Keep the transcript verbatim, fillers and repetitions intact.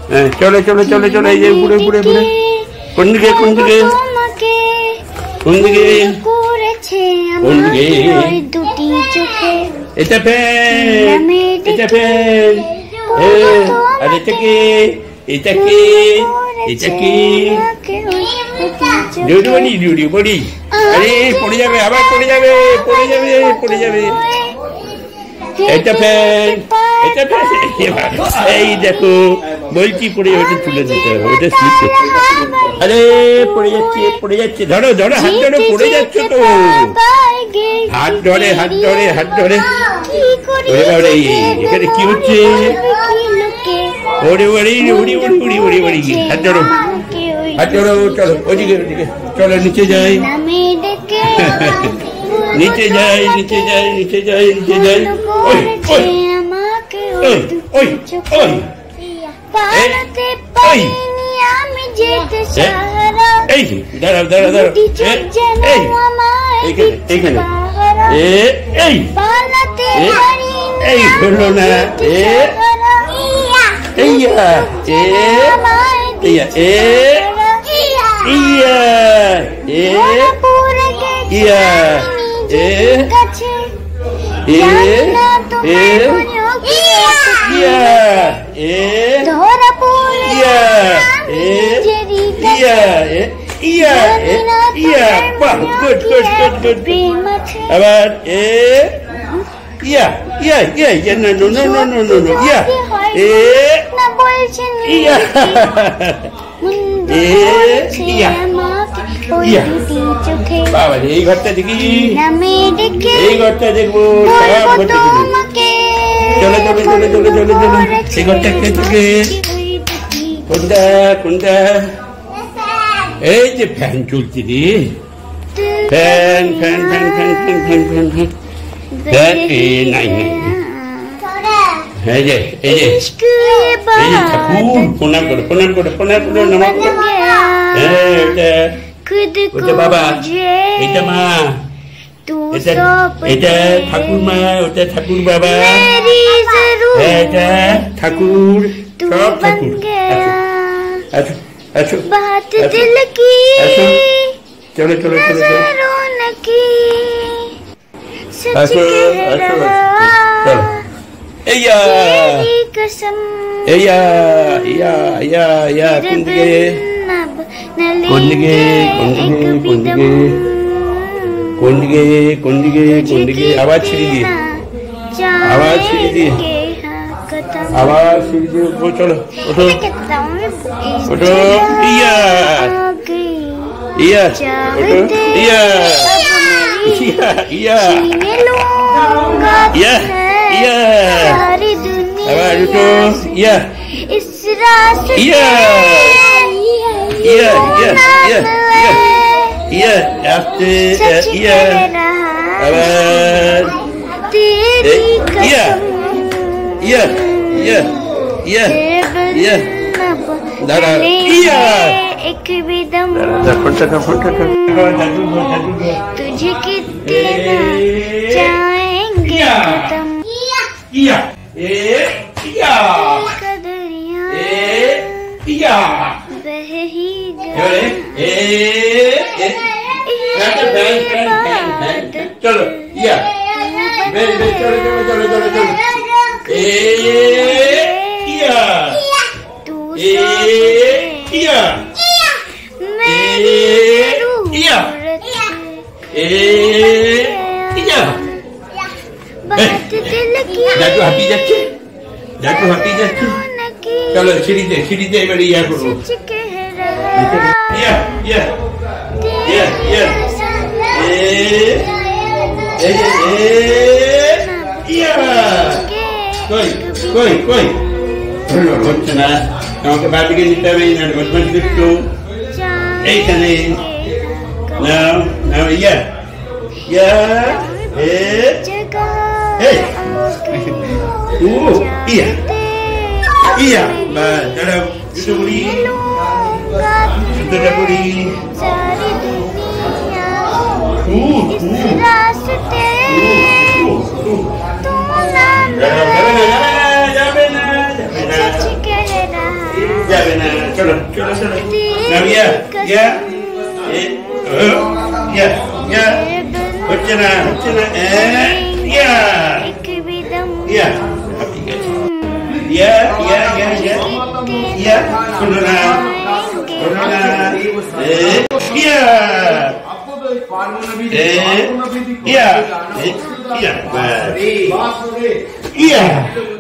চলো চলো চলো চলো এই যে ঘুরে ঘুরে ঘুরে কোন দিকে কোন দিকে কোন দিকে কোন দিকে এটা ফ্যান এটা ফ্যান আর এটা কে এটা কে এটা কি ডিউটি বডি ডিউটি বডি আরে পড়ে যাবে আবার পড়ে যাবে পড়ে যাবে পড়ে যাবে এটা ফ্যান এটা ফ্যান এই দেখো বলছি পড়ে যাবে তুলে দিতে হবে ওটা স্লিপ করছে আরে পড়ে যাচ্ছে পড়ে যাচ্ছে ধরো ধরো হাত ধরে পড়ে যাচ্ছে তো হাত ধরে হাত ধরে হাত ধরে এখানে কি হচ্ছে ওরে ওরে উড়ি উড়ি উড়ি উড়ি উড়ি হাত ধরো হাত ধরো চলো ওদিকে ওদিকে চলো নিচে যাই নিচে যাই নিচে যাই নিচে যাই নিচে যাই ওই ওই ওই ওই ওই ওই এই দাঁড়াও দাঁড়াও দাঁড়াও এই এইখানে এইখানে এ এই এই হলো না এ ইয়া এ ইয়া এ ইয়া এ ইয়া এ এ এ ইয়া এ ইয়া এ ইয়া এ ইয়া এ ইয়া বাহ গুড গুড গুড গুড আবার এ ইয়া ইয়া ইয়া ইয়া no no no no no no no ইয়া এ ইয়া এ ইয়া ইয়া বাবা এই ঘরটা দেখি এই ঘরটা দেখবো সব ঘরটা চলো চলো চলো চলো চলো চলো এই ঘরটা কে থেকে কোনটা কোনটা এই যে ফ্যান চলছে রে fan fan fan fan fan fan fan fan fan এই নাই নাই এই যে এই যে এই যে ঠাকুর প্রণাম করো প্রণাম করো প্রণাম করো নমঃ হ্যাঁ ওটা ওটা বাবা এটা মা এটা এটা ঠাকুর মা ওটা ঠাকুর বাবা এটা ঠাকুর সব ঠাকুর আচ্ছা আচ্ছা আচ্ছা চলো চলো চলো চলো আসো আসো চলো এইয়া এইয়া ইয়া ইয়া ইয়া কোন দিকে কোন দিকে কোন দিকে কোন দিকে কোন দিকে কোন দিকে কোন দিকে আবার ছিড়ি দিয়ে আবার ছিড়ি দিয়ে আবার ছিড়ি দিয়ে চলো ওঠো ওঠো ইয়া ইয়া ওঠো ইয়া ইয়া ইয়া ইয়া ইয়া আবার ওঠো ইয়া ইয়া ইয়া ইয়া ইয়া ইয়া আস্তে ইয়া আবার ইয়া ইয়া ইয়া ইয়া ইয়া দাঁড়া ইয়া एकदम तुझे कितना चाहेंगे तुम इया ए इया कदरिया ए इया बह ही गए ए ए चलो इया बे बे चलो चलो चलो चलो चलो ए इया ए इया ইয়া এ ইয়া দেখো হাঁপি যাচ্ছে দেখো হাঁপি যাচ্ছে চলো সিঁড়িতে সিঁড়িতে এবারে ইয়া করবো ইয়া ইয়া ইয়া ইয়া এ এ ইয়া কই কই কই হচ্ছে না আমাকে বাড়িকে নিতে হবে না বদমাশি একটু এইখানে নাও নাও ইয়া ইয়া এ এই ও ইয়া ইয়া বা দাঁড়াও দুটো বুড়ি দুটো বুড়ি ও ও যাবে না যাবে না যাবে না Ya benar. Coba, coba, coba. Nah, ya, ya. Eh, oh, ya, ya. Hocana, hocana. Eh, ya. Ya. Ya, ya, ya, ya. Ya, corona. Corona. Eh, ya. Eh, ya. Eh, ya. Iya.